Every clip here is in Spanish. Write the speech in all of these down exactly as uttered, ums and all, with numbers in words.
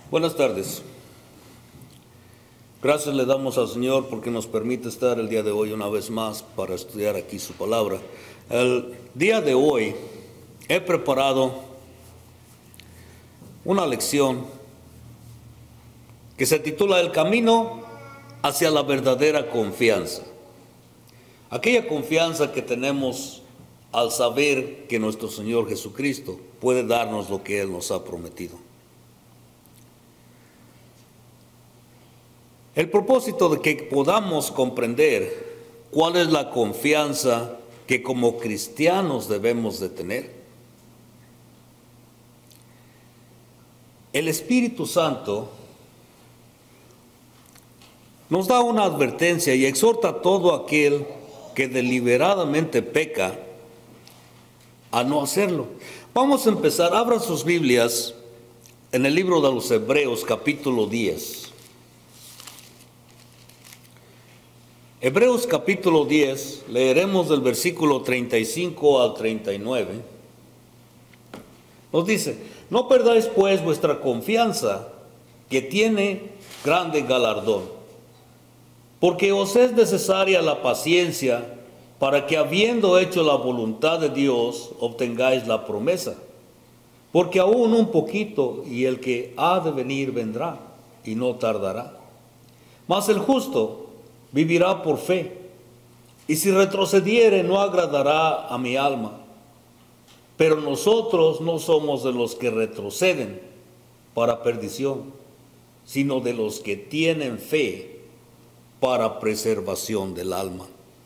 Buenas tardes. Gracias le damos al Señor porque nos permite estar el día de hoy una vez más para estudiar aquí su palabra. El día de hoy he preparado una lección que se titula El camino hacia la verdadera confianza. Aquella confianza que tenemos al saber que nuestro Señor Jesucristo puede darnos lo que Él nos ha prometido. El propósito de que podamos comprender cuál es la confianza que como cristianos debemos de tener. El Espíritu Santo nos da una advertencia y exhorta a todo aquel que deliberadamente peca a no hacerlo. Vamos a empezar, abran sus Biblias en el libro de los Hebreos capítulo diez. Hebreos capítulo diez, leeremos del versículo treinta y cinco al treinta y nueve. Nos dice, no perdáis pues vuestra confianza, que tiene grande galardón, porque os es necesaria la paciencia, para que habiendo hecho la voluntad de Dios, obtengáis la promesa. Porque aún un poquito, y el que ha de venir vendrá, y no tardará. Mas el justo vivirá por fe, y si retrocediere no agradará a mi alma. Pero nosotros no somos de los que retroceden para perdición, sino de los que tienen fe para preservación del alma.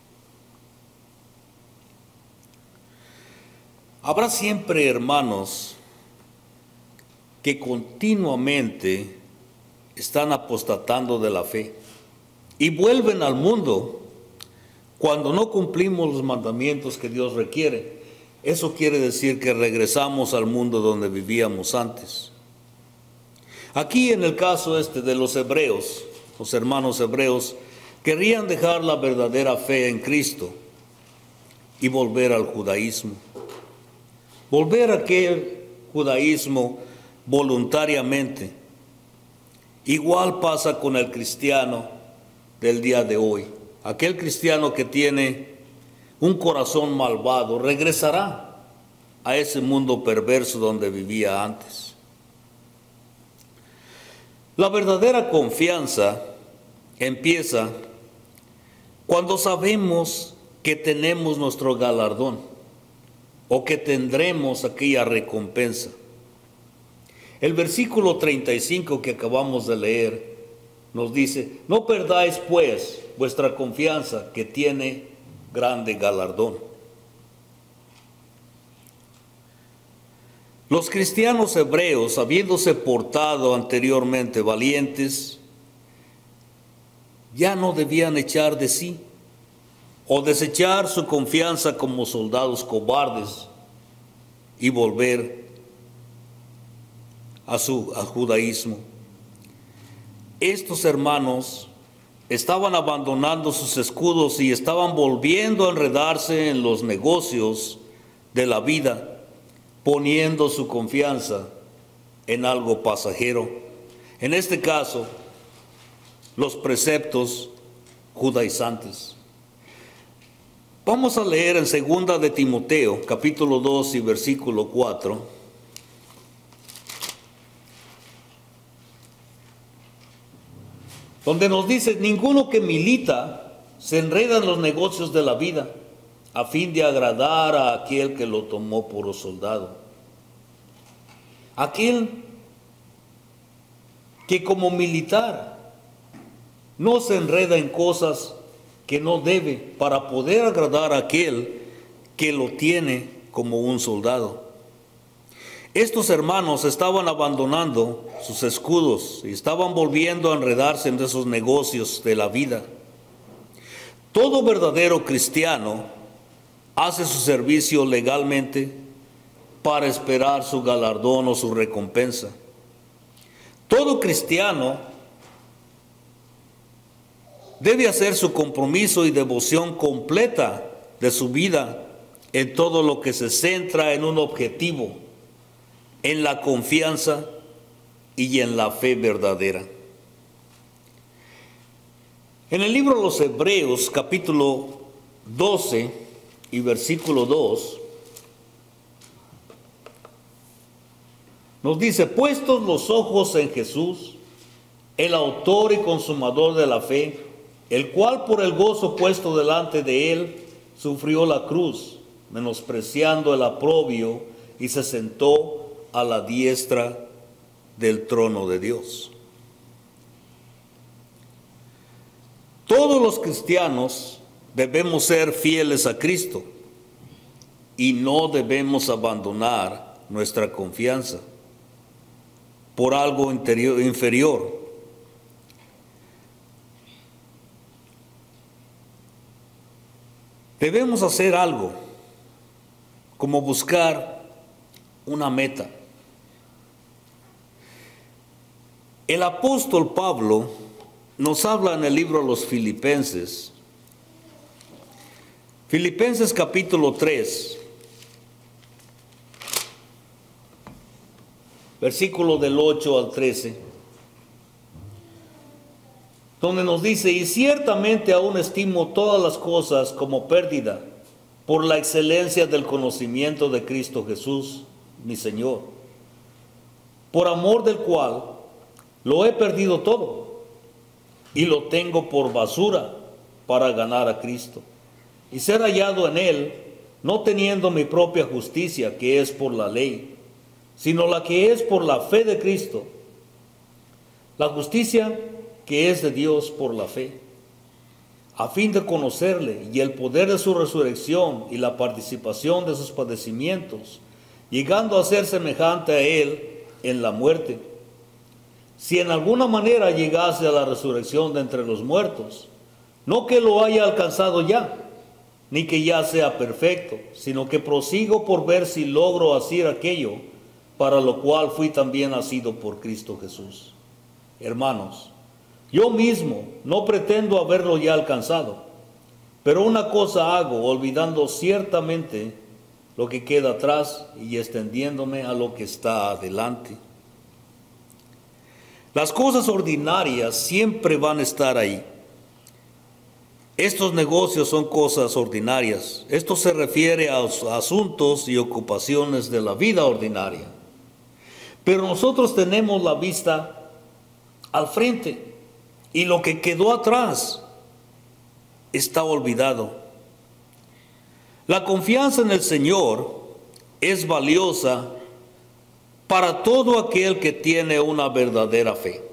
Habrá siempre hermanos que continuamente están apostatando de la fe y vuelven al mundo cuando no cumplimos los mandamientos que Dios requiere. Eso quiere decir que regresamos al mundo donde vivíamos antes. Aquí en el caso este de los hebreos, los hermanos hebreos querían dejar la verdadera fe en Cristo y volver al judaísmo. Volver a aquel judaísmo voluntariamente. Igual pasa con el cristiano del día de hoy. Aquel cristiano que tiene un corazón malvado regresará a ese mundo perverso donde vivía antes. La verdadera confianza empieza cuando sabemos que tenemos nuestro galardón o que tendremos aquella recompensa. El versículo treinta y cinco que acabamos de leer nos dice, no perdáis pues vuestra confianza, que tiene grande galardón. Los cristianos hebreos, habiéndose portado anteriormente valientes, ya no debían echar de sí o desechar su confianza como soldados cobardes y volver a su al judaísmo. Estos hermanos estaban abandonando sus escudos y estaban volviendo a enredarse en los negocios de la vida, poniendo su confianza en algo pasajero. En este caso, los preceptos judaizantes. Vamos a leer en segunda de Timoteo, capítulo dos y versículo cuatro. Donde nos dice, ninguno que milita se enreda en los negocios de la vida a fin de agradar a aquel que lo tomó por soldado. Aquel que como militar no se enreda en cosas que no debe para poder agradar a aquel que lo tiene como un soldado. Estos hermanos estaban abandonando sus escudos y estaban volviendo a enredarse en esos negocios de la vida. Todo verdadero cristiano hace su servicio legalmente para esperar su galardón o su recompensa. Todo cristiano debe hacer su compromiso y devoción completa de su vida en todo lo que se centra en un objetivo, en la confianza y en la fe verdadera. En el libro de los Hebreos, capítulo doce y versículo dos, nos dice: puestos los ojos en Jesús, el autor y consumador de la fe, el cual por el gozo puesto delante de él sufrió la cruz, menospreciando el oprobio, y se sentó a la diestra del trono de Dios. Todos los cristianos debemos ser fieles a Cristo y no debemos abandonar nuestra confianza por algo interior, inferior. Debemos hacer algo, como buscar una meta. El apóstol Pablo nos habla en el libro de los Filipenses, Filipenses capítulo tres, versículo del ocho al trece, donde nos dice: y ciertamente aún estimo todas las cosas como pérdida por la excelencia del conocimiento de Cristo Jesús, mi Señor, por amor del cual lo he perdido todo y lo tengo por basura para ganar a Cristo y ser hallado en él, no teniendo mi propia justicia, que es por la ley, sino la que es por la fe de Cristo, la justicia que es de Dios por la fe, a fin de conocerle y el poder de su resurrección y la participación de sus padecimientos, llegando a ser semejante a él en la muerte, si en alguna manera llegase a la resurrección de entre los muertos, no que lo haya alcanzado ya, ni que ya sea perfecto, sino que prosigo por ver si logro hacer aquello para lo cual fui también nacido por Cristo Jesús. Hermanos, yo mismo no pretendo haberlo ya alcanzado, pero una cosa hago, olvidando ciertamente lo que queda atrás y extendiéndome a lo que está adelante. Las cosas ordinarias siempre van a estar ahí. Estos negocios son cosas ordinarias. Esto se refiere a asuntos y ocupaciones de la vida ordinaria. Pero nosotros tenemos la vista al frente y lo que quedó atrás está olvidado. La confianza en el Señor es valiosa para todo aquel que tiene una verdadera fe,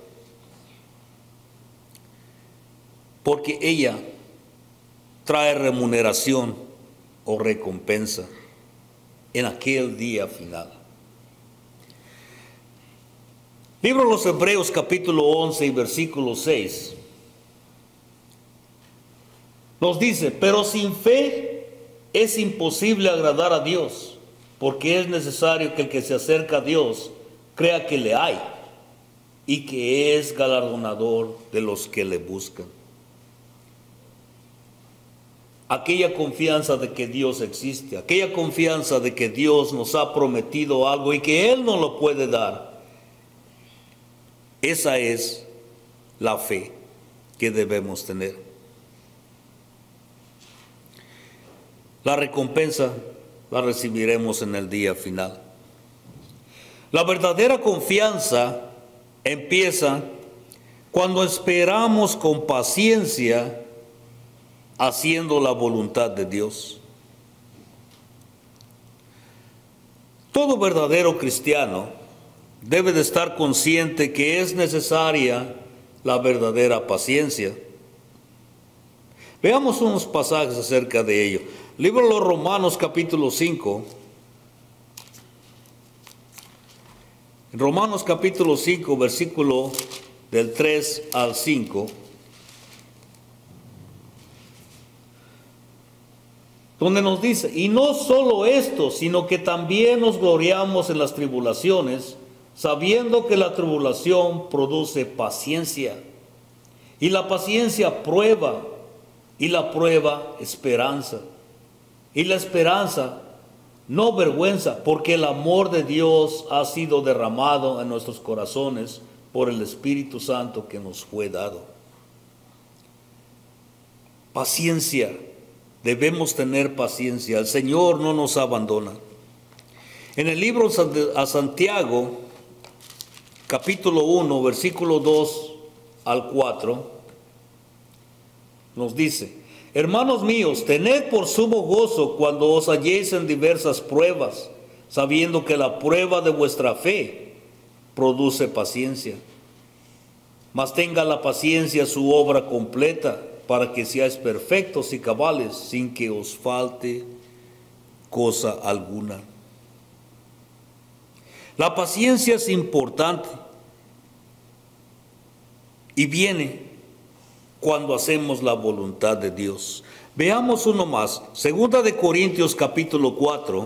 porque ella trae remuneración o recompensa en aquel día final. Libro de los Hebreos capítulo once y versículo seis nos dice: pero sin fe es imposible agradar a Dios, porque es necesario que el que se acerca a Dios crea que le hay y que es galardonador de los que le buscan. Aquella confianza de que Dios existe, aquella confianza de que Dios nos ha prometido algo y que Él nos lo puede dar, esa es la fe que debemos tener. La recompensa la recibiremos en el día final. La verdadera confianza empieza cuando esperamos con paciencia haciendo la voluntad de Dios. Todo verdadero cristiano debe de estar consciente que es necesaria la verdadera paciencia. Veamos unos pasajes acerca de ello. Libro de los Romanos capítulo cinco. Romanos capítulo cinco, versículo del tres al cinco. Donde nos dice: y no solo esto, sino que también nos gloriamos en las tribulaciones, sabiendo que la tribulación produce paciencia, y la paciencia prueba, y la prueba esperanza, y la esperanza no vergüenza, porque el amor de Dios ha sido derramado en nuestros corazones por el Espíritu Santo que nos fue dado. Paciencia, debemos tener paciencia. El Señor no nos abandona. En el libro a Santiago, capítulo uno, versículo dos al cuatro, nos dice: hermanos míos, tened por sumo gozo cuando os halléis en diversas pruebas, sabiendo que la prueba de vuestra fe produce paciencia. Mas tenga la paciencia su obra completa, para que seáis perfectos y cabales, sin que os falte cosa alguna. La paciencia es importante y viene cuando hacemos la voluntad de Dios. Veamos uno más. Segunda de Corintios capítulo cuatro,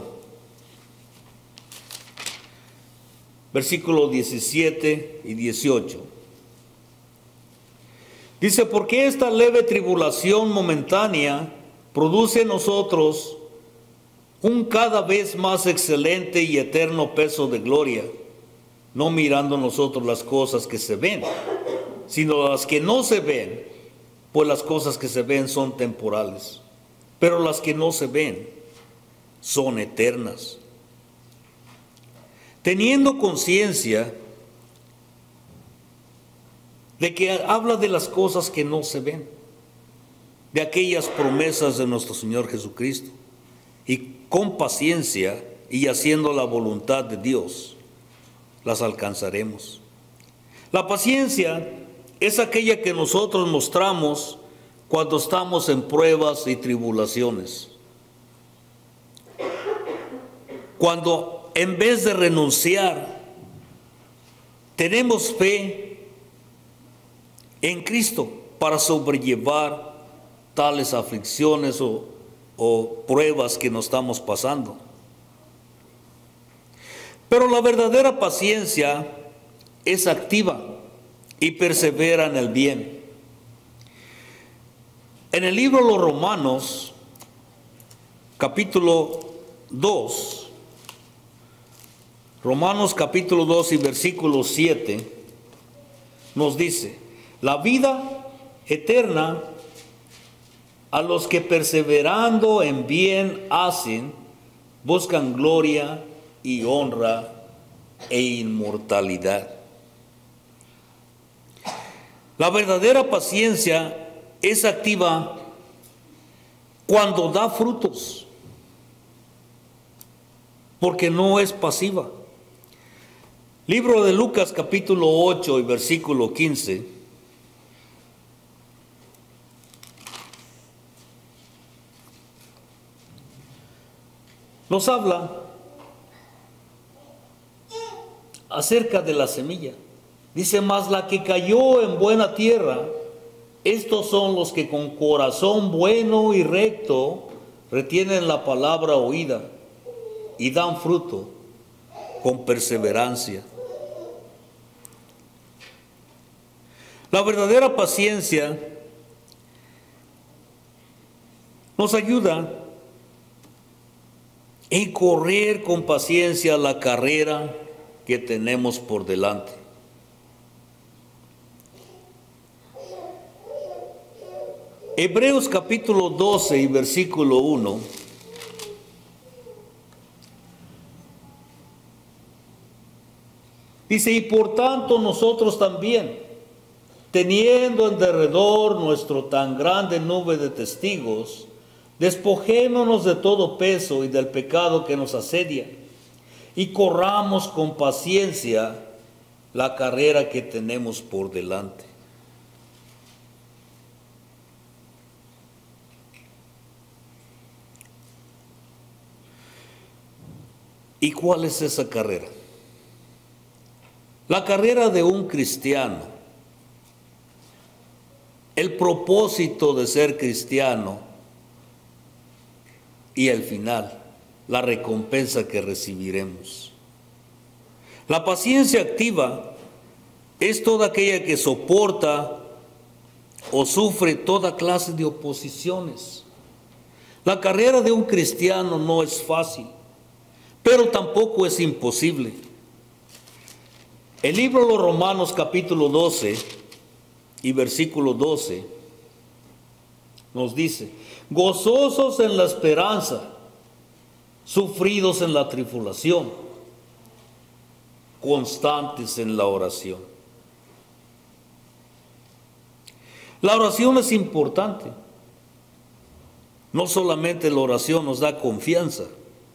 versículos diecisiete y dieciocho. Dice: porque esta leve tribulación momentánea produce en nosotros un cada vez más excelente y eterno peso de gloria, no mirando nosotros las cosas que se ven, sino las que no se ven, pues las cosas que se ven son temporales, pero las que no se ven son eternas. Teniendo conciencia de que habla de las cosas que no se ven, de aquellas promesas de nuestro Señor Jesucristo, y con paciencia y haciendo la voluntad de Dios, las alcanzaremos. La paciencia es aquella que nosotros mostramos cuando estamos en pruebas y tribulaciones. Cuando en vez de renunciar, tenemos fe en Cristo para sobrellevar tales aflicciones o, o pruebas que nos estamos pasando. Pero la verdadera paciencia es activa y persevera en el bien. En el libro de los Romanos, capítulo dos, Romanos capítulo dos y versículo siete, nos dice: la vida eterna a los que perseverando en bien hacen, buscan gloria y honra e inmortalidad. La verdadera paciencia es activa cuando da frutos, porque no es pasiva. Libro de Lucas capítulo ocho y versículo quince. Nos habla acerca de la semilla. Dice: mas la que cayó en buena tierra, estos son los que con corazón bueno y recto retienen la palabra oída y dan fruto con perseverancia. La verdadera paciencia nos ayuda en correr con paciencia la carrera que tenemos por delante. Hebreos capítulo doce y versículo uno. Dice: y por tanto nosotros también, teniendo en derredor nuestro tan grande nube de testigos, despojémonos de todo peso y del pecado que nos asedia, y corramos con paciencia la carrera que tenemos por delante. ¿Y cuál es esa carrera? La carrera de un cristiano. El propósito de ser cristiano y el final, la recompensa que recibiremos. La paciencia activa es toda aquella que soporta o sufre toda clase de oposiciones. La carrera de un cristiano no es fácil, pero tampoco es imposible. El libro de los Romanos capítulo doce y versículo doce nos dice: gozosos en la esperanza, sufridos en la tribulación, constantes en la oración. La oración es importante. No solamente la oración nos da confianza,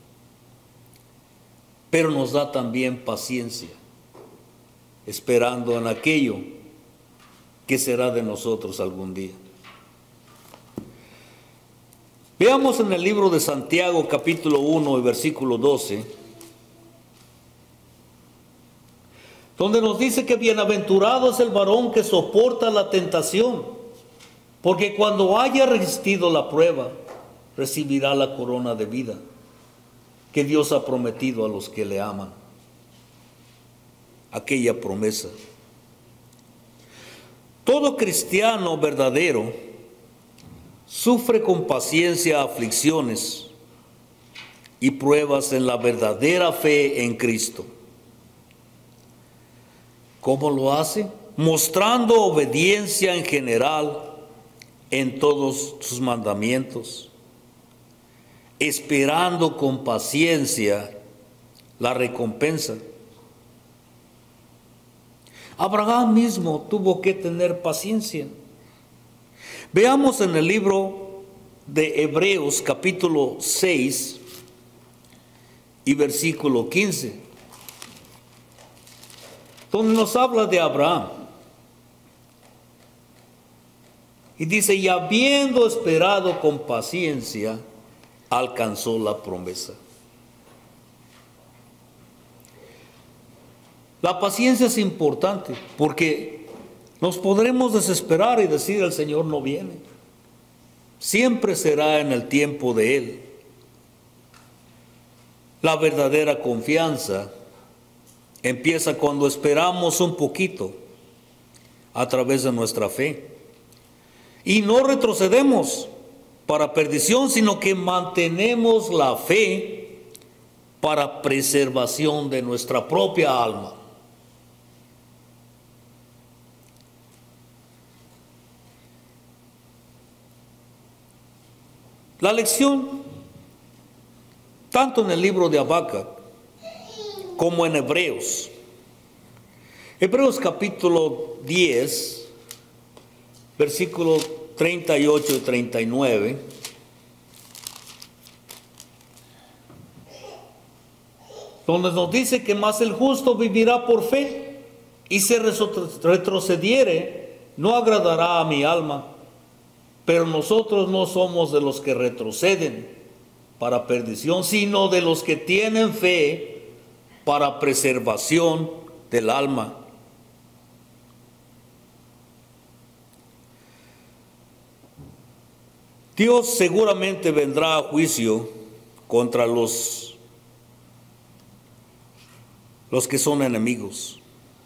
pero nos da también paciencia, esperando en aquello que será de nosotros algún día. Veamos en el libro de Santiago capítulo uno y versículo doce, donde nos dice que bienaventurado es el varón que soporta la tentación, porque cuando haya resistido la prueba, recibirá la corona de vida que Dios ha prometido a los que le aman. Aquella promesa. Todo cristiano verdadero sufre con paciencia aflicciones y pruebas en la verdadera fe en Cristo. ¿Cómo lo hace? Mostrando obediencia en general en todos sus mandamientos, esperando con paciencia la recompensa. Abraham mismo tuvo que tener paciencia. Veamos en el libro de Hebreos capítulo seis y versículo quince, donde nos habla de Abraham. Y dice: y habiendo esperado con paciencia, alcanzó la promesa. La paciencia es importante porque nos podremos desesperar y decir: el Señor no viene. Siempre será en el tiempo de Él. La verdadera confianza empieza cuando esperamos un poquito a través de nuestra fe. Y no retrocedemos para perdición, sino que mantenemos la fe para preservación de nuestra propia alma. La lección, tanto en el libro de Habacuc como en Hebreos. Hebreos capítulo diez, versículos treinta y ocho y treinta y nueve. Donde nos dice que más el justo vivirá por fe, y si retrocediere, no agradará a mi alma. Pero nosotros no somos de los que retroceden para perdición, sino de los que tienen fe para preservación del alma. Dios seguramente vendrá a juicio contra los, los que son enemigos.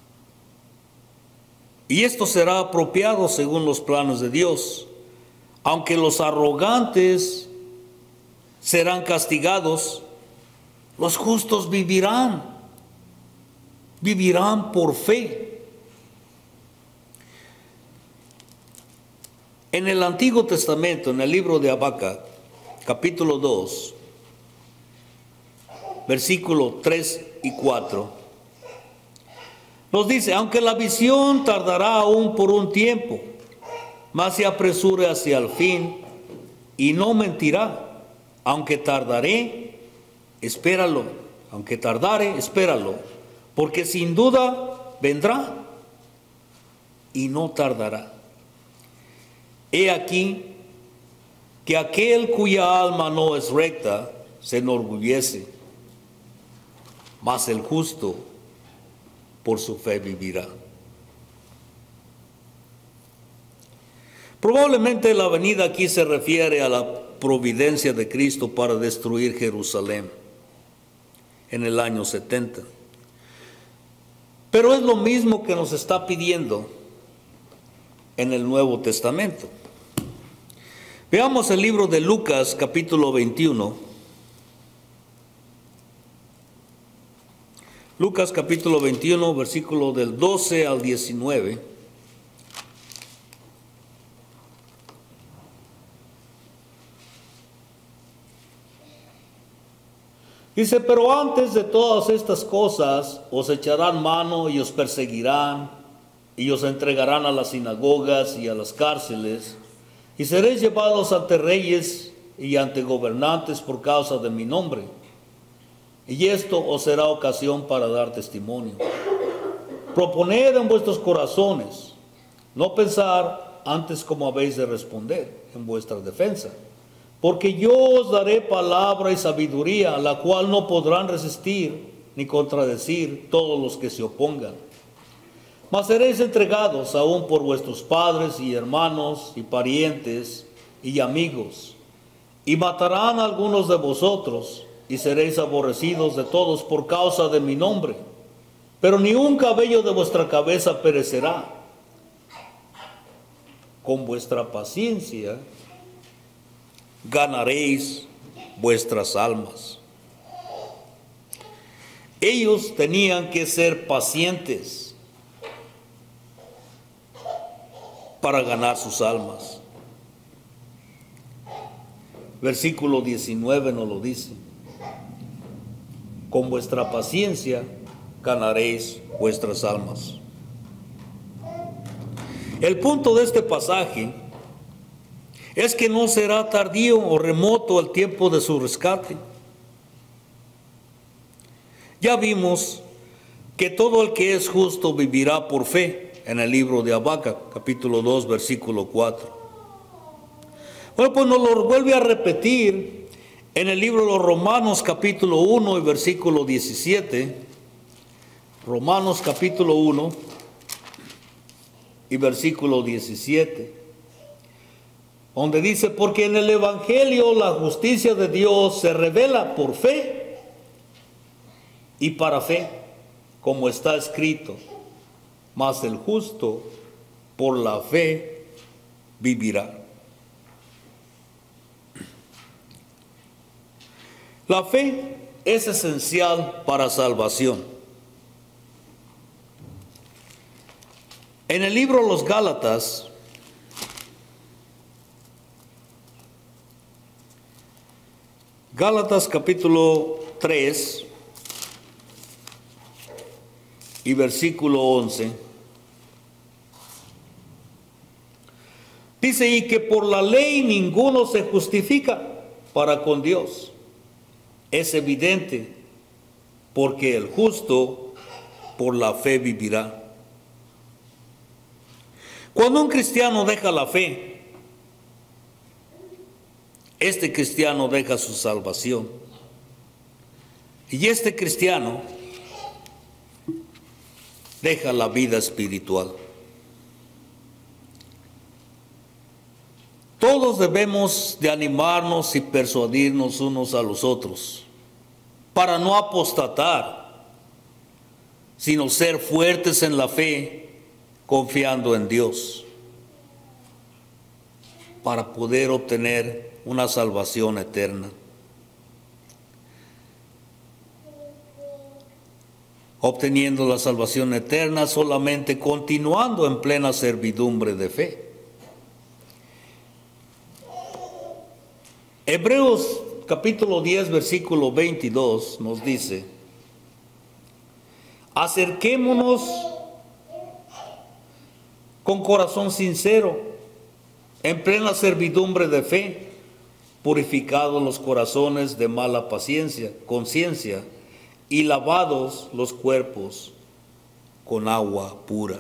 Y esto será apropiado según los planes de Dios. Aunque los arrogantes serán castigados, los justos vivirán, vivirán por fe. En el Antiguo Testamento, en el libro de Habacuc, capítulo dos, versículos tres y cuatro, nos dice: aunque la visión tardará aún por un tiempo, mas se apresure hacia el fin, y no mentirá. Aunque tardaré, espéralo. Aunque tardare, espéralo. Porque sin duda vendrá y no tardará. He aquí que aquel cuya alma no es recta se enorgullece, mas el justo por su fe vivirá. Probablemente la venida aquí se refiere a la providencia de Cristo para destruir Jerusalén en el año setenta. Pero es lo mismo que nos está pidiendo en el Nuevo Testamento. Veamos el libro de Lucas, capítulo veintiuno, Lucas capítulo veintiuno, versículo del doce al diecinueve. Dice, pero antes de todas estas cosas os echarán mano y os perseguirán y os entregarán a las sinagogas y a las cárceles y seréis llevados ante reyes y ante gobernantes por causa de mi nombre. Y esto os será ocasión para dar testimonio. Proponed en vuestros corazones, no pensar antes cómo habéis de responder en vuestra defensa. Porque yo os daré palabra y sabiduría, la cual no podrán resistir ni contradecir todos los que se opongan. Mas seréis entregados aún por vuestros padres y hermanos y parientes y amigos, y matarán a algunos de vosotros, y seréis aborrecidos de todos por causa de mi nombre. Pero ni un cabello de vuestra cabeza perecerá. Con vuestra paciencia ganaréis vuestras almas. Ellos tenían que ser pacientes para ganar sus almas. Versículo diecinueve nos lo dice. Con vuestra paciencia ganaréis vuestras almas. El punto de este pasaje es que no será tardío o remoto el tiempo de su rescate. Ya vimos que todo el que es justo vivirá por fe en el libro de Habacuc, capítulo dos, versículo cuatro. Bueno, pues nos lo vuelve a repetir en el libro de los Romanos, capítulo uno y versículo diecisiete. Romanos, capítulo uno y versículo diecisiete. Donde dice, porque en el Evangelio la justicia de Dios se revela por fe y para fe, como está escrito, mas el justo por la fe vivirá. La fe es esencial para salvación. En el libro de los Gálatas, Gálatas capítulo tres y versículo once, dice, y que por la ley ninguno se justifica para con Dios. Es evidente, porque el justo por la fe vivirá. Cuando un cristiano deja la fe, este cristiano deja su salvación. Y este cristiano deja la vida espiritual. Todos debemos de animarnos y persuadirnos unos a los otros para no apostatar, sino ser fuertes en la fe, confiando en Dios, para poder obtener una salvación eterna. Obteniendo la salvación eterna solamente continuando en plena servidumbre de fe. Hebreos capítulo diez, versículo veintidós nos dice, acerquémonos con corazón sincero, en plena servidumbre de fe, purificados los corazones de mala paciencia, conciencia, y lavados los cuerpos con agua pura.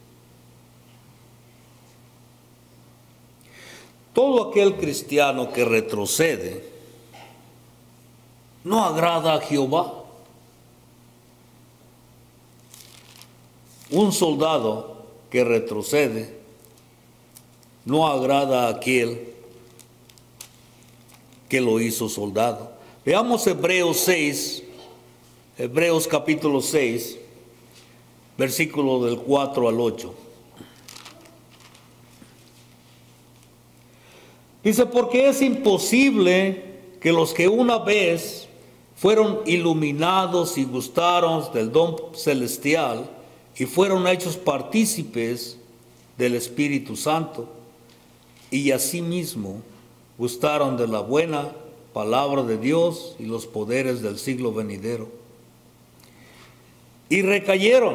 Todo aquel cristiano que retrocede no agrada a Jehová. Un soldado que retrocede no agrada a aquel que lo hizo soldado. Veamos Hebreos seis, Hebreos capítulo seis, versículo del cuatro al ocho. Dice, porque es imposible que los que una vez fueron iluminados y gustaron del don celestial y fueron hechos partícipes del Espíritu Santo, y asimismo gustaron de la buena palabra de Dios y los poderes del siglo venidero. Y recayeron,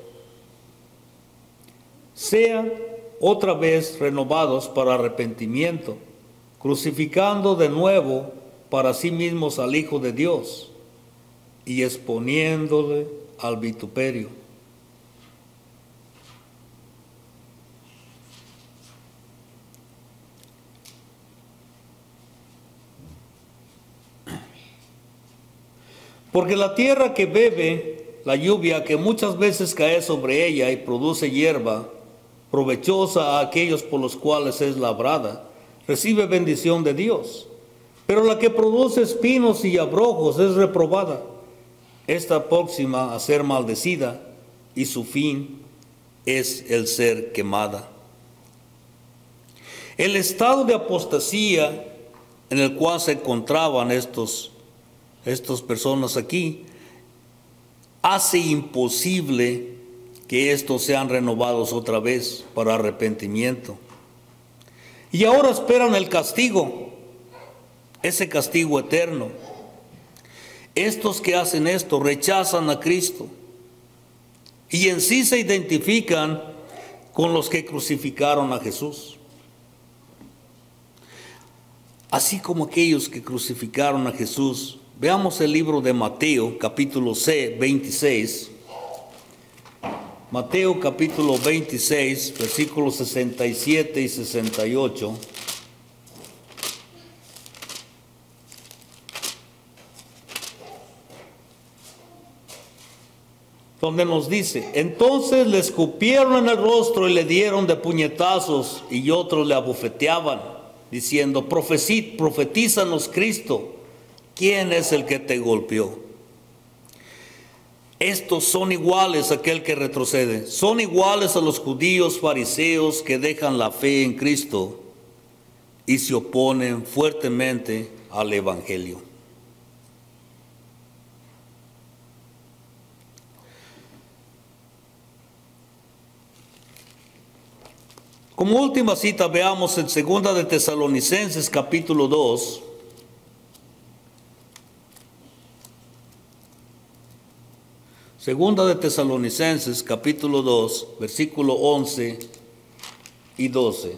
sean otra vez renovados para arrepentimiento, crucificando de nuevo para sí mismos al Hijo de Dios y exponiéndole al vituperio. Porque la tierra que bebe la lluvia que muchas veces cae sobre ella y produce hierba, provechosa a aquellos por los cuales es labrada, recibe bendición de Dios. Pero la que produce espinos y abrojos es reprobada, esta próxima a ser maldecida, y su fin es el ser quemada. El estado de apostasía en el cual se encontraban estos, estas personas aquí hace imposible que estos sean renovados otra vez para arrepentimiento. Y ahora esperan el castigo, ese castigo eterno. Estos que hacen esto rechazan a Cristo y en sí se identifican con los que crucificaron a Jesús. Así como aquellos que crucificaron a Jesús. Veamos el libro de Mateo, capítulo veintiséis. Mateo, capítulo veintiséis, versículos sesenta y siete y sesenta y ocho. Donde nos dice: entonces le escupieron en el rostro y le dieron de puñetazos, y otros le abofeteaban, diciendo: profetízanos, Cristo, ¿quién es el que te golpeó? Estos son iguales a aquel que retrocede, son iguales a los judíos fariseos que dejan la fe en Cristo y se oponen fuertemente al Evangelio. Como última cita veamos en Segunda de Tesalonicenses capítulo dos. Segunda de Tesalonicenses capítulo dos, versículo once y doce.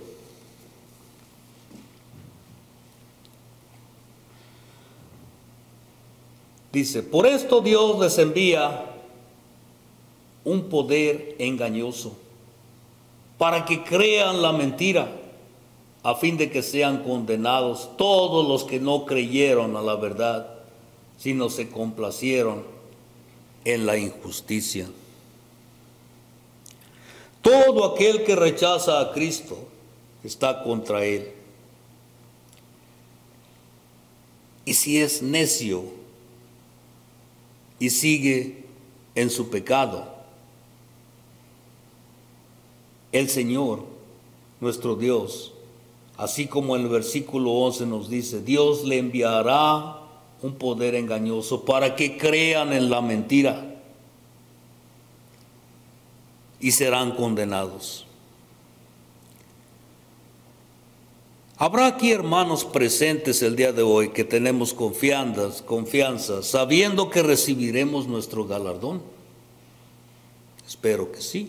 Dice: por esto Dios les envía un poder engañoso, para que crean la mentira, a fin de que sean condenados todos los que no creyeron a la verdad, sino se complacieron en la injusticia. Todo aquel que rechaza a Cristo está contra él. Y si es necio y sigue en su pecado, el Señor, nuestro Dios, así como el versículo once nos dice, Dios le enviará un poder engañoso para que crean en la mentira y serán condenados. Habrá aquí hermanos presentes el día de hoy que tenemos confianza, confianza, sabiendo que recibiremos nuestro galardón. Espero que sí.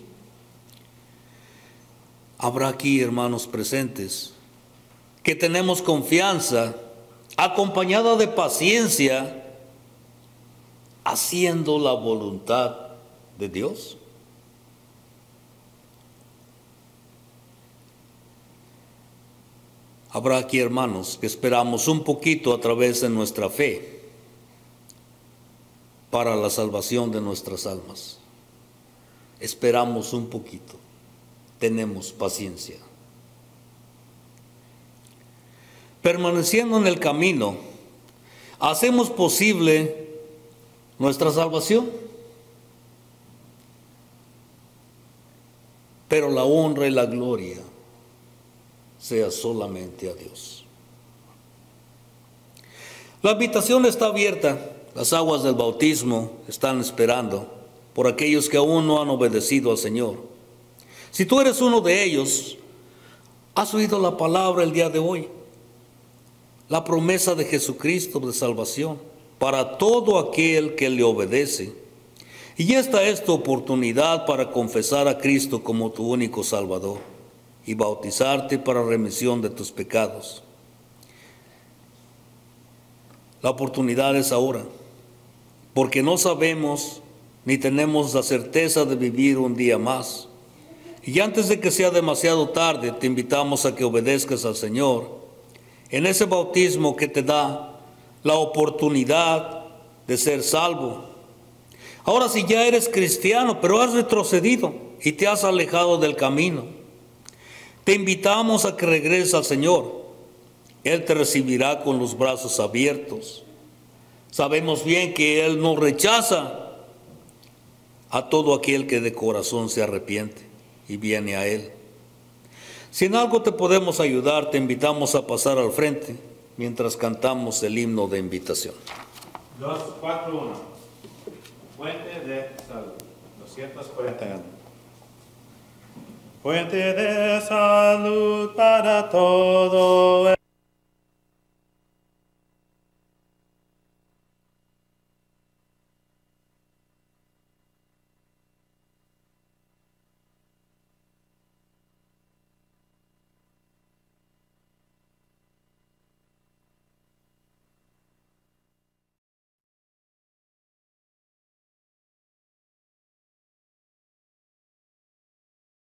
Habrá aquí hermanos presentes que tenemos confianza acompañada de paciencia, haciendo la voluntad de Dios. Habrá aquí hermanos que esperamos un poquito a través de nuestra fe para la salvación de nuestras almas. Esperamos un poquito, tenemos paciencia. Permaneciendo en el camino, hacemos posible nuestra salvación. Pero la honra y la gloria sea solamente a Dios. La invitación está abierta. Las aguas del bautismo están esperando por aquellos que aún no han obedecido al Señor. Si tú eres uno de ellos, has oído la palabra el día de hoy, la promesa de Jesucristo de salvación para todo aquel que le obedece. Y esta es tu oportunidad para confesar a Cristo como tu único Salvador y bautizarte para remisión de tus pecados. La oportunidad es ahora, porque no sabemos ni tenemos la certeza de vivir un día más. Y antes de que sea demasiado tarde, te invitamos a que obedezcas al Señor en ese bautismo que te da la oportunidad de ser salvo. Ahora, si ya eres cristiano, pero has retrocedido y te has alejado del camino, te invitamos a que regreses al Señor. Él te recibirá con los brazos abiertos. Sabemos bien que Él no rechaza a todo aquel que de corazón se arrepiente y viene a Él. Si en algo te podemos ayudar, te invitamos a pasar al frente mientras cantamos el himno de invitación. dos, cuatro, uno. Fuente de salud. doscientos cuarenta y uno. Fuente de salud para todo